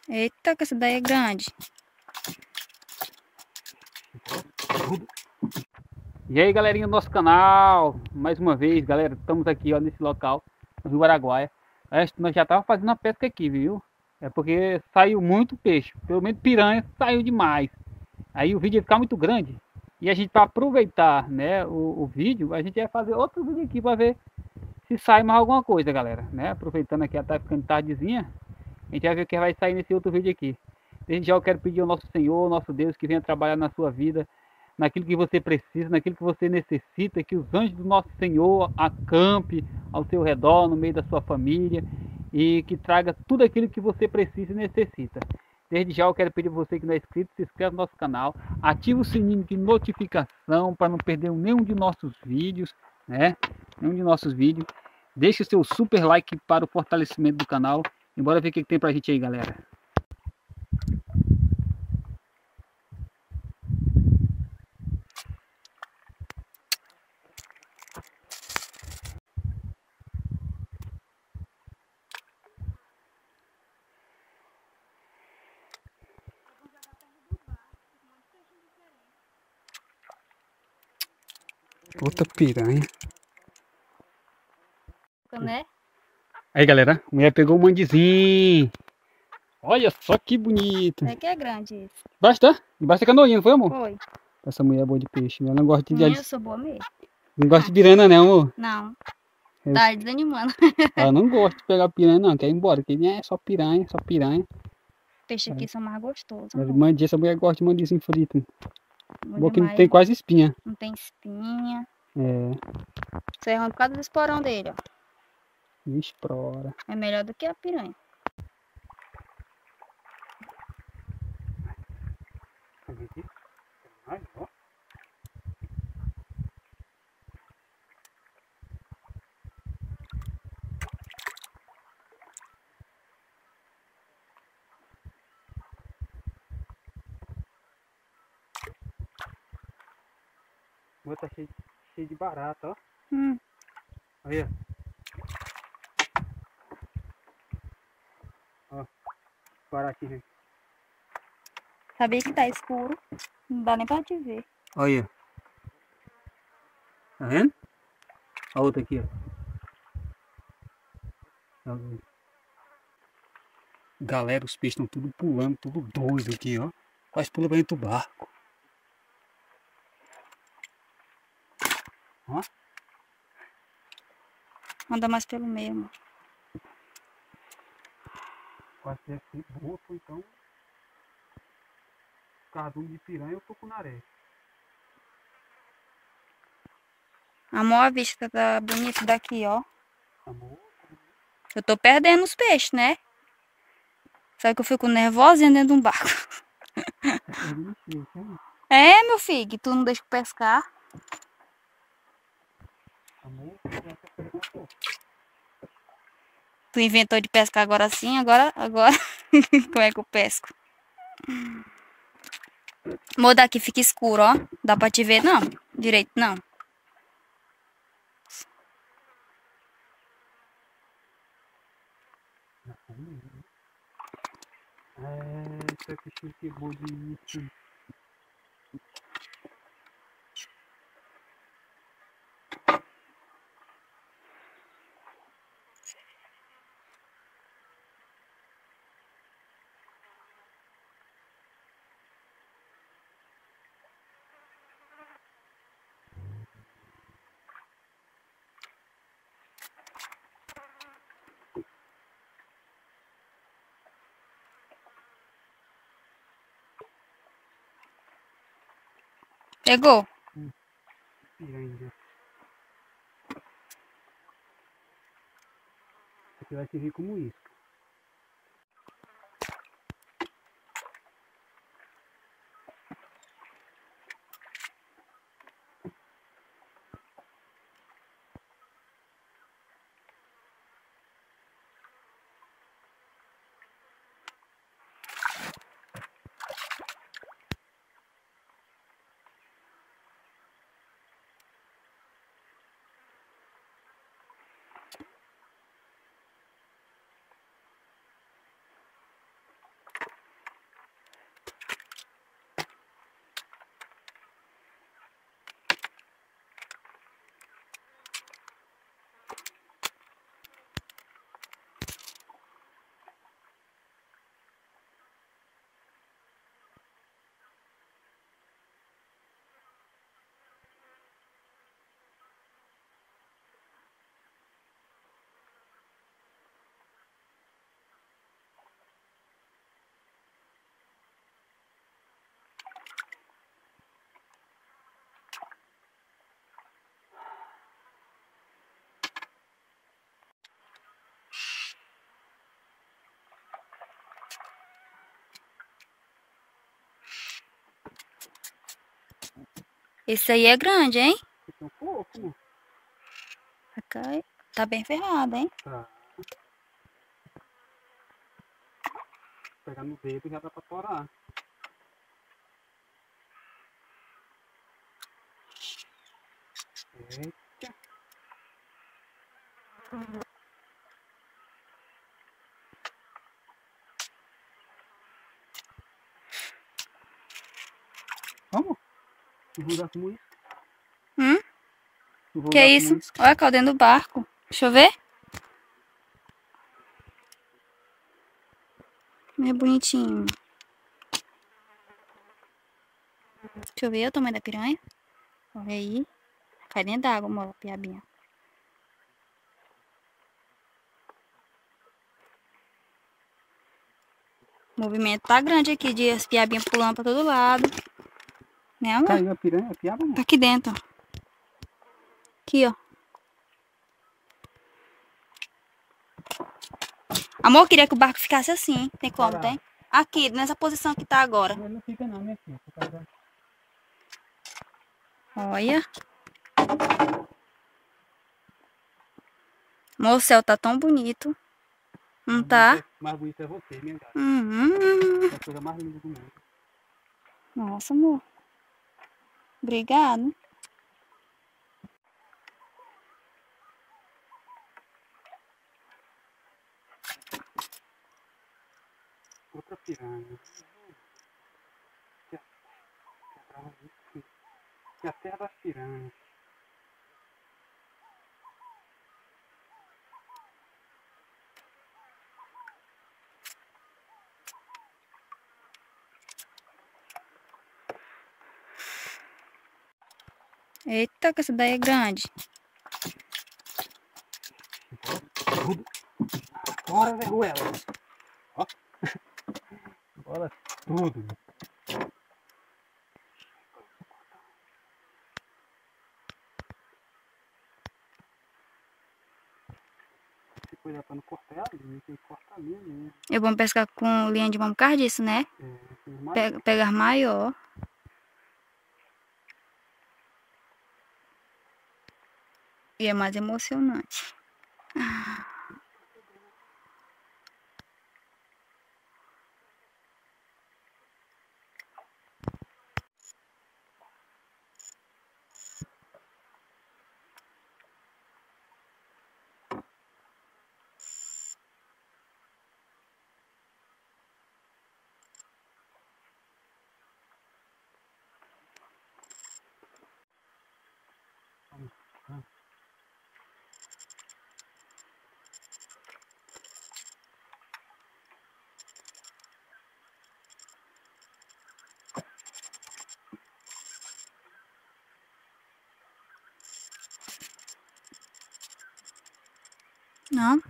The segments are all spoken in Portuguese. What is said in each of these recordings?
Eita, que essa daí é grande. E aí, galerinha do nosso canal, mais uma vez, galera, estamos aqui ó, nesse local, no Rio Araguaia. Nós já estávamos fazendo a pesca aqui, viu? É porque saiu muito peixe, pelo menos piranha saiu demais. Aí o vídeo ia ficar muito grande. E a gente, para aproveitar, né, o vídeo, a gente vai fazer outro vídeo aqui para ver se sai mais alguma coisa, galera, né? Aproveitando aqui, tá ficando tardezinha, a gente vai ver o que vai sair nesse outro vídeo aqui. Desde já eu quero pedir ao nosso Senhor, nosso Deus, que venha trabalhar na sua vida, naquilo que você precisa, naquilo que você necessita, que os anjos do nosso Senhor acampe ao seu redor, no meio da sua família, e que traga tudo aquilo que você precisa e necessita. Desde já eu quero pedir a você que não é inscrito, se inscreva no nosso canal, ative o sininho de notificação para não perder nenhum de nossos vídeos, né? Nenhum de nossos vídeos. Deixe o seu super like para o fortalecimento do canal. E bora ver o que tem pra gente aí, galera. Outra piranha. Né? Aí, galera, a mulher pegou o mandizinho. Olha só que bonito. É que é grande isso. Basta? Basta canoinha, não foi, amor? Foi. Essa mulher é boa de peixe. Ela não gosta de... Eu sou boa mesmo. Não gosta de piranha, não, amor? Não. Tá desanimando. Ela não gosta de pegar piranha, não. Quer ir embora. Porque é só piranha, só piranha. Peixe aqui são mais gostosos. Mandia, essa mulher gosta de mandizinho frito. Bom que não Demais. tem quase espinha. Não tem espinha. É. Você erra por causa do esporão dele, ó. Explora. É melhor do que a piranha. O outro tá cheio de barata, ó. Olha. Ó, baratinho. Sabia que tá escuro. Não dá nem pra te ver. Olha. Tá vendo? A outra aqui, ó. Galera, os peixes estão tudo pulando, tudo doido aqui, ó. Quase pula pra dentro do barco. Ó. Anda mais pelo meio, amor. Quase deve ser boa, então. Cardume de piranha eu tô com naré. Amor, a vista tá bonita daqui, ó. Amor. Eu tô perdendo os peixes, né? Só que eu fico nervosinha dentro de um barco. É, meu filho, que tu não deixa eu pescar. Amor. Tu inventou de pescar agora sim, agora como é que eu pesco? Amor, daqui fica escuro, ó. Dá pra te ver, não? Direito, não. Essa que chegou de início. Pegou? Piranha. Aqui vai servir como isso. Esse aí é grande, hein? Esse é um pouco. Tá bem ferrado, hein? Tá. Pegar no dedo já dá pra torar. Eita. Vamos? Não vou dar muito. Que é isso? Muito. Olha, cá dentro do barco. Deixa eu ver. É bonitinho. Deixa eu ver o tamanho da piranha. Olha aí. Cai dentro d'água, amor, piabinha. O movimento tá grande aqui, de as piabinhas pulando pra todo lado. Né, amor? Caiu a piranha, a piaba, amor? Tá aqui dentro, ó. Aqui, ó. Amor, eu queria que o barco ficasse assim, hein? Tem como, Parado. tem? Aqui, nessa posição que tá agora. Ele não fica não, minha filha. Olha. Amor, o céu tá tão bonito. Não tá? Mais bonito é você, minha gata. Uhum. É a coisa mais linda do mundo. Nossa, amor. Obrigado. Outra piranha. Que é a terra das piranhas. Eita, que essa daí é grande. Tudo. Bora, Zé Ruela. Ó. Bora tudo. Se cuidar pra não cortar ali, tem que cortar ali mesmo. É bom pescar com linha de mão por causa disso, né? Pegar maior. E é mais emocionante. Não?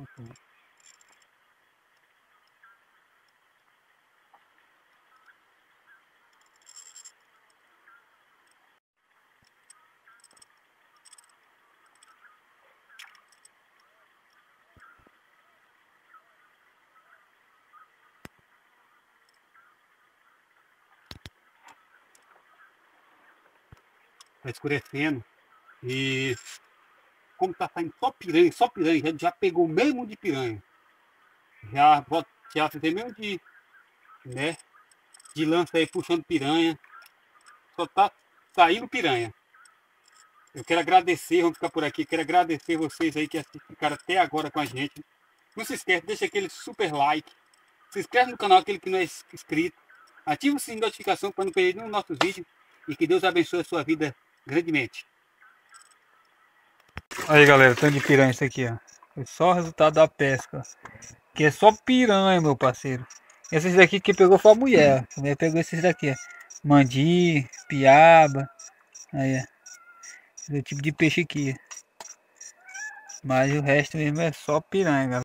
Tá escurecendo. E como tá saindo só piranha, já pegou meio mundo de piranha. Já tem meio de, né, de lança aí puxando piranha. Só tá saindo piranha. Eu quero agradecer, vamos ficar por aqui, quero agradecer vocês aí que ficaram até agora com a gente. Não se esquece, deixa aquele super like. Se inscreve no canal, aquele que não é inscrito. Ativa o sininho de notificação para não perder nenhum dos nossos vídeos. E que Deus abençoe a sua vida grandemente. Aí galera, tanto de piranha isso aqui, ó. Foi só o resultado da pesca. Que é só piranha, meu parceiro. Esses daqui que pegou foi a mulher. A mulher pegou esses daqui, ó. Mandi, piaba. Aí, ó. Esse tipo de peixe aqui. Mas o resto mesmo é só piranha, galera.